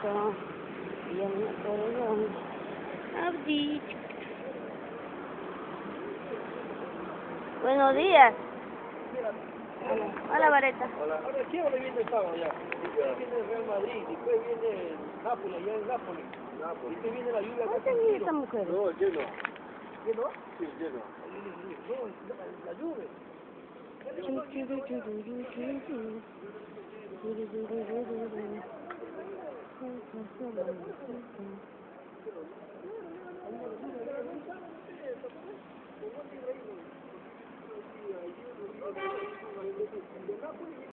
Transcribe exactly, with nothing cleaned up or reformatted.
Rico. Viene por Abdi. Buenos días. Hola, hola Vareta. Hola. Ahora, ¿qué hora viene el sábado ya? Después viene el Real Madrid, después viene el Nápoles, allá en Nápoles. Nápoles. Después viene la lluvia acá. ¿Dónde viene esta mujer? No, lleno. ¿Lleno? Sí, lleno. No, la, la lluvia.